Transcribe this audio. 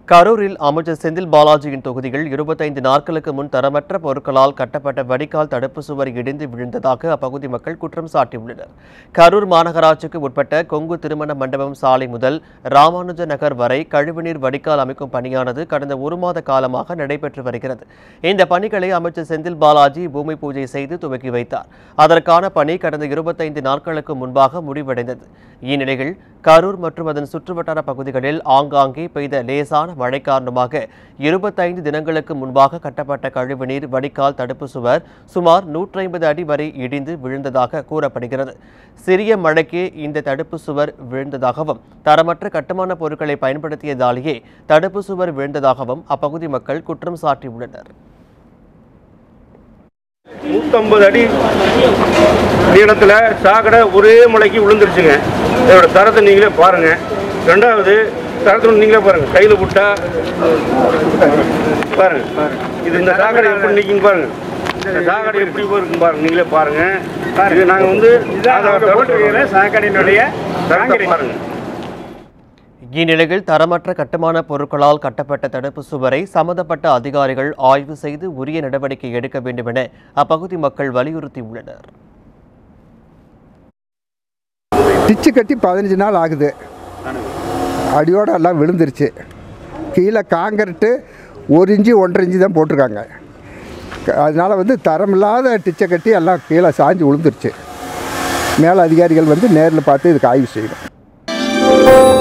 கரூரில் அமைச்சர் செந்தில் பாலாஜியின் தொகுதியில் 25 நாட்களுக்கு முன் தரமற்ற பொருட்களால் கட்டப்பட்ட வடிகால் தடுப்பு சுவர் இடிந்து விழுந்ததாக அப்பகுதி மக்கள் குற்றம் சாட்டியுள்ளனர். கரூர் மாநகராட்சிக்கு உட்பட்ட கொங்கு திருமண மண்டபம் சாலை முதல் ராமானுஜ நகர் வரை கழிவுநீர் வடிகால் அமைக்கும் பணியானது கடந்த 1 மாத காலமாக நடைபெற்று வருகிறது. இந்த பணிகளை அமைச்சர் செந்தில் பாலாஜி பூமி பூஜை செய்து துவக்கி வைத்தார். அதற்கான பணி கடந்த 25 நாட்களுக்கு முன்பாக முடிவடைந்தது. இந்நிலையில் கரூர் மற்றும் அதன் சுற்றுவட்டார பகுதிகளில் ஆங்காங்கே பெய்த லேசான மழை காரணமாக 25 தினங்களுக்கு முன்பாக கட்டப்பட்ட கழிவுநீர் வடிகால் தடுப்பு சுவர் சுமார் 150 அடி வரை இடிந்து விழுந்ததாக கூறப்படுகிறது. சிறிய மழைக்கே இந்த தடுப்பு சுவர் விழுந்ததாகவும் தரமற்ற கட்டுமான பொருட்களை பயன்படுத்தியதாலேயே தடுப்பு சுவர் விழுந்ததாகவும் அப்பகுதி மக்கள் குற்றம் சாட்டியுள்ளனர். 150 அடி நீளத்தில் சாக்கடை ஒரே மலைக்கு விழுந்துருச்சுங்க. இதோட தரத்தை நீங்களே பாருங்க. ரெண்டாவது தரத்தை நீங்களே பாருங்க. கையில் விட்டா பாருங்க, இது இந்த சாக்கடை எப்படி நிற்கும் பாருங்க. இந்த சாக்கடை எப்படி இருக்கும் பாருங்க, நீங்களே பாருங்க. இது நாங்கள் சாக்கடையினுடைய தரத்தை பாருங்க. இந்நிலையில் தரமற்ற கட்டுமான பொருட்களால் கட்டப்பட்ட தடுப்பு சுவரை சம்பந்தப்பட்ட அதிகாரிகள் ஆய்வு செய்து உரிய நடவடிக்கை எடுக்க வேண்டும் என அப்பகுதி மக்கள் வலியுறுத்தியுள்ளனர். டிச்சு கட்டி 15 நாள் ஆகுது. அடியோடு எல்லாம் விழுந்துருச்சு. கீழே காங்கிரீட்டு 1 இன்ச்சு 1.5 இன்ச்சு தான் போட்டிருக்காங்க. அதனால் தரமில்லாத டிச்சை கட்டி எல்லாம் கீழே சாஞ்சு விழுந்துருச்சு. மேலே அதிகாரிகள் நேரில் பார்த்து இதுக்கு ஆய்வு செய்யணும்.